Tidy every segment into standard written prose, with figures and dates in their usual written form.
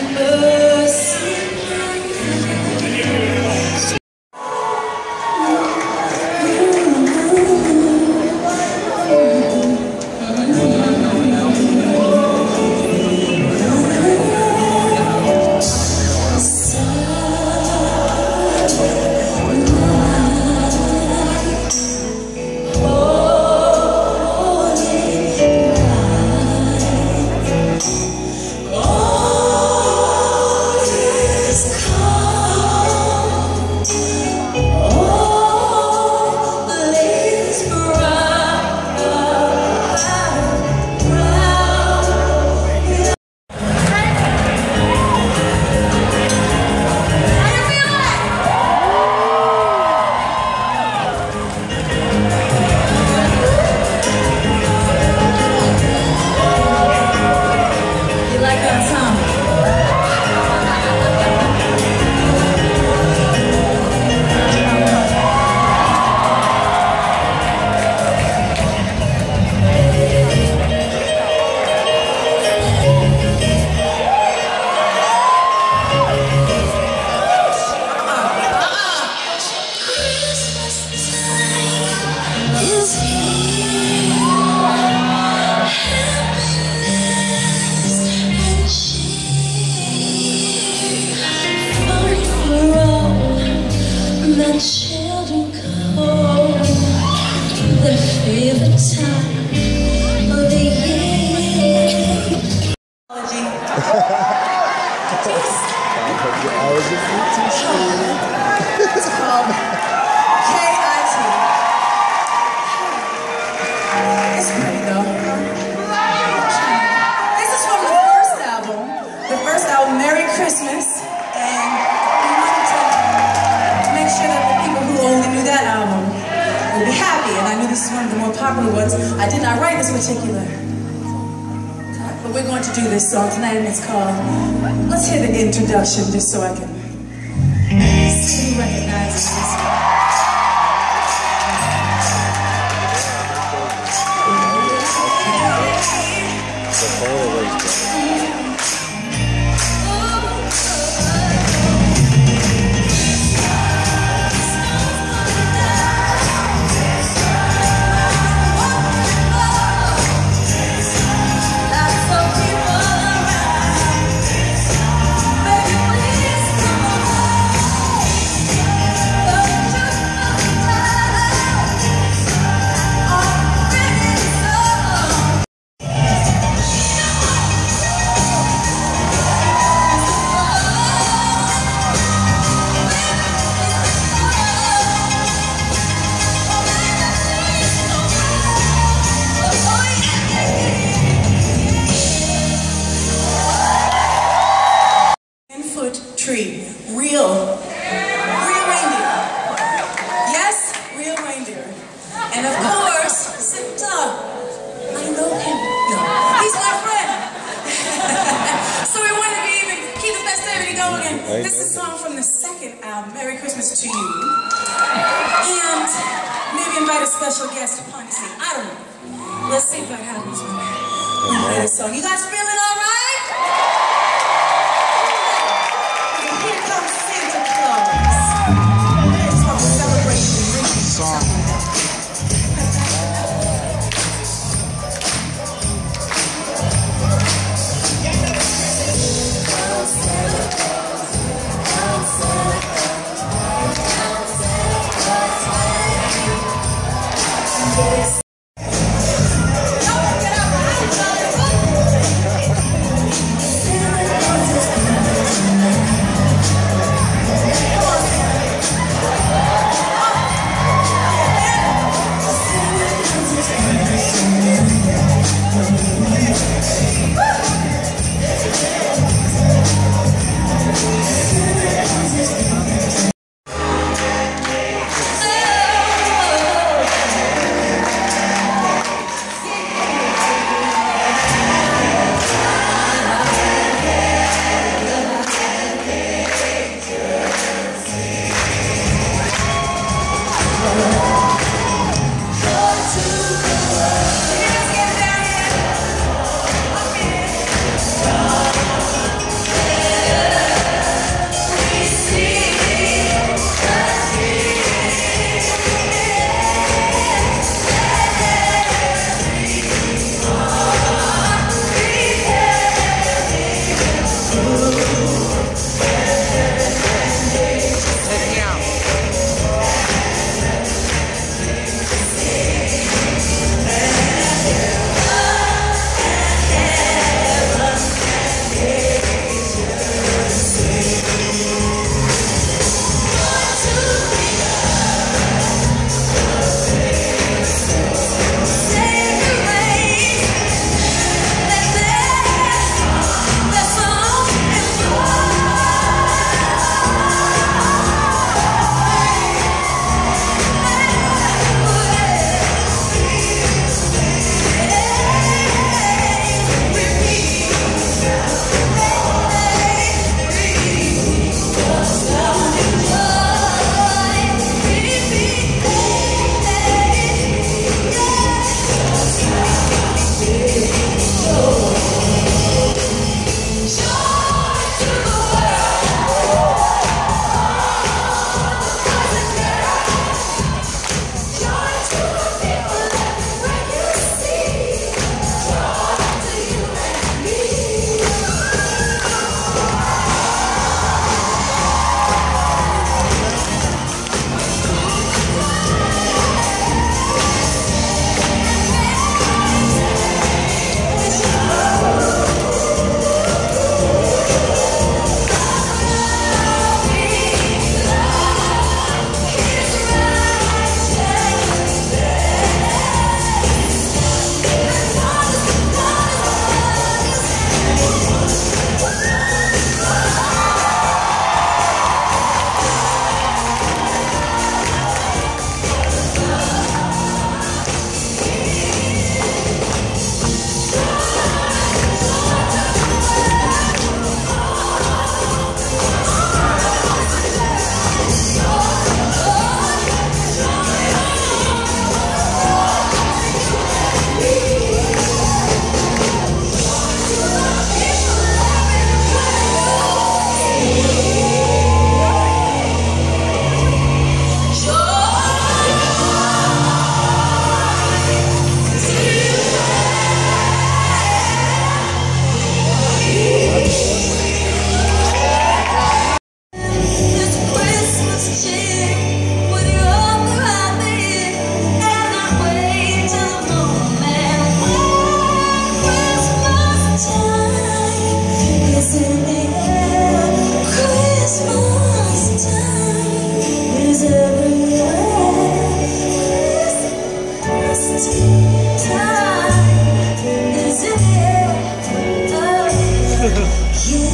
It's called K.I.T. It's pretty though. This is from the first album, Merry Christmas, and we wanted to make sure that the people who only knew that album would be happy, and I knew this is one of the more popular ones. I did not write this particular, but we're going to do this song tonight, and it's called, let's hear the introduction just so I can see who recognizes this. Tree. Real reindeer. Yes, real reindeer. And of course, Santa. I know him. No, he's my friend. So we wanted to even keep the festivity going. And this is a song from the second album, Merry Christmas to You. And maybe invite a special guest upon the scene. I don't know. Let's see if that happens when we play this song. You guys feeling all right?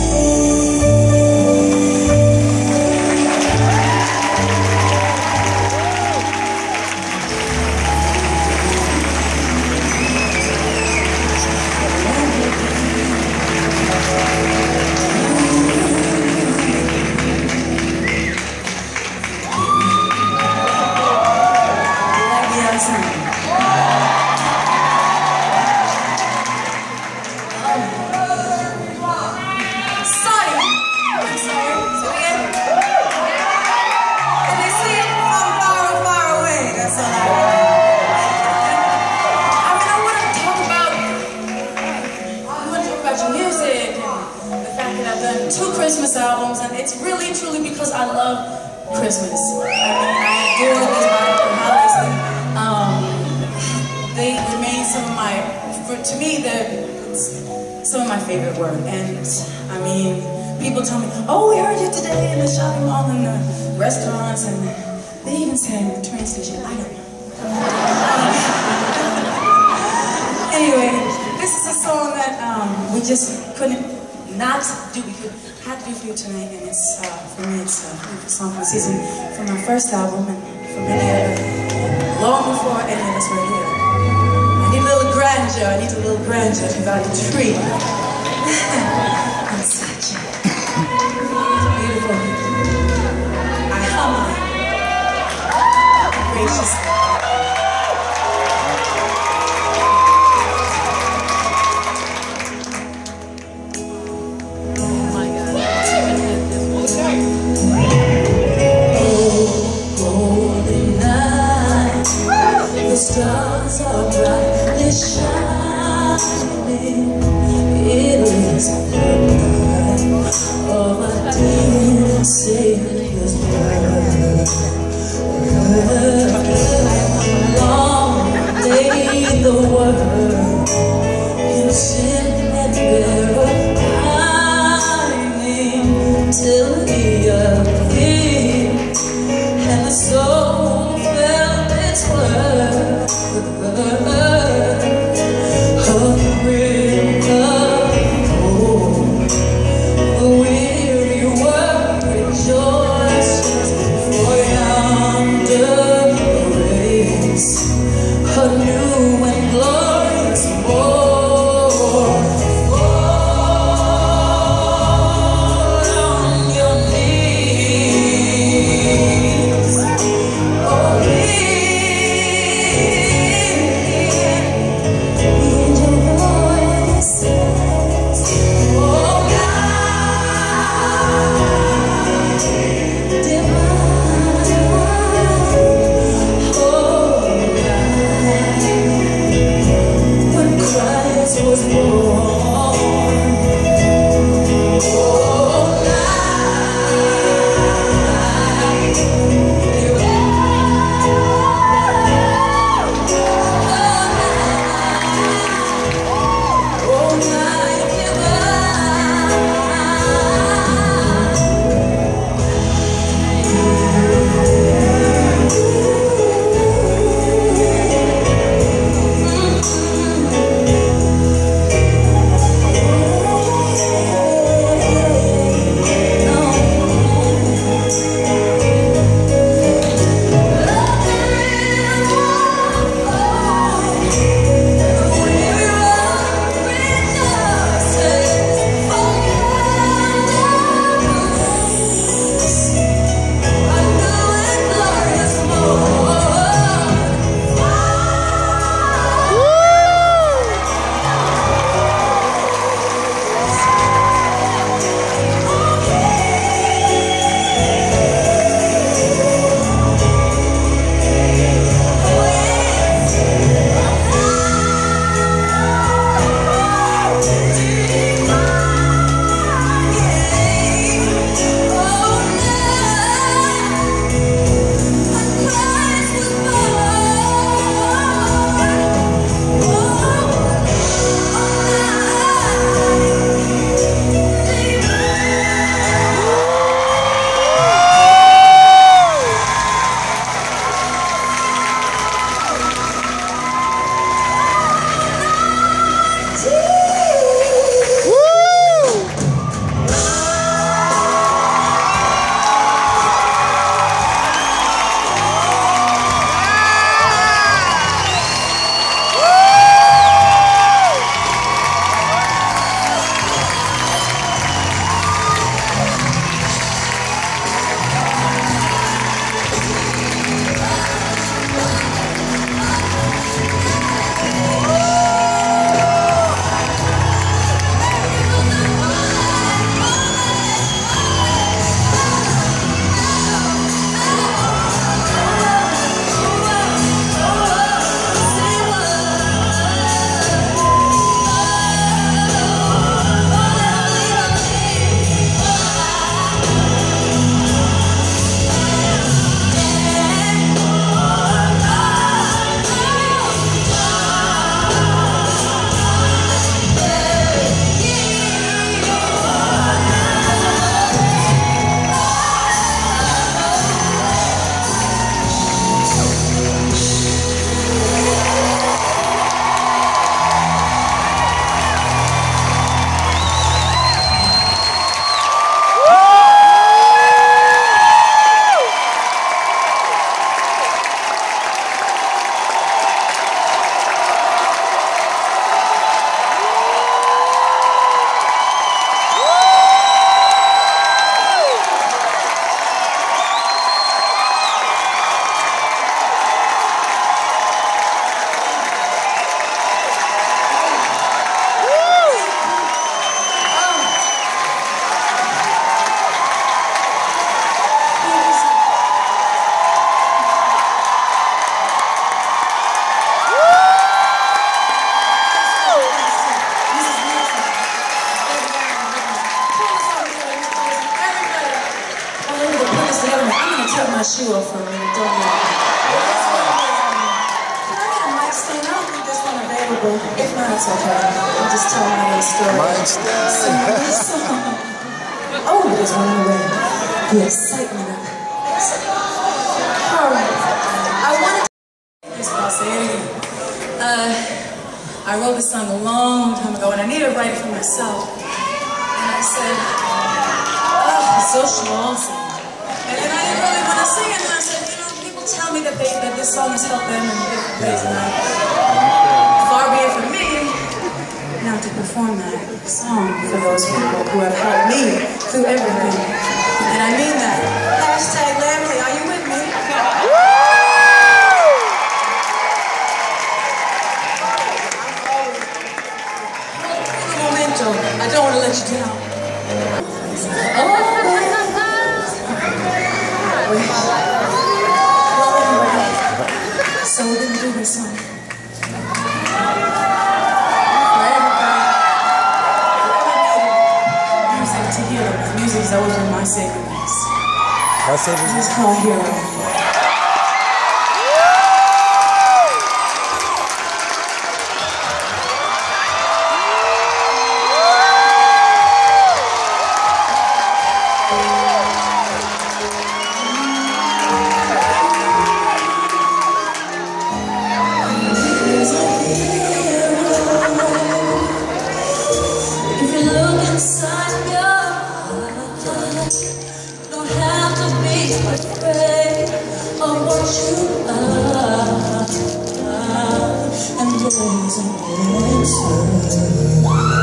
Christmas albums, and it's really truly because I love Christmas. I mean, I adore these holidays. They remain some of my, to me, they're some of my favorite work. And I mean, people tell me, "Oh, we heard you today in the shopping mall and the restaurants," and they even say in the train station. I don't know. Anyway, this is a song that we just couldn't not do. We had to do for you tonight, and it's for me, it's a beautiful song for the season, from my first album, and from many other, long before any of us were here. I need a little grandeur. I need a little grandeur to value the tree. And such beautiful. I humbly, graciously. The stars are brightly shining. It is the night of a dear Savior's birth. Long lay the word in sin and pining, till he appeared and the soul felt its worth. Fall on your knees. my shoe off for a minute, don't you? Can I get a mic stand? I don't think there's one available. If not, it's okay. I'll just tell my little story. Mic stand. Oh, there's one in the way. The excitement of it. All right. I wanted to this I'll say it again. I wrote this song a long time ago, and I needed to write it for myself. And I said, oh, it's so schmaltzy. And then I didn't really want to sing it, and I said, you know, people tell me that this song has helped them in different ways, and far be it from me now to perform that song for those people who have helped me through everything. And I mean that. Hashtag Lamley, are you with me? Momento, I don't want to let you down. Well, anyway, so we're going to do this song. To hear music has always been my saving grace. It's called Hero. If you look inside your heart, you don't have to be afraid of what you are, and there's an answer.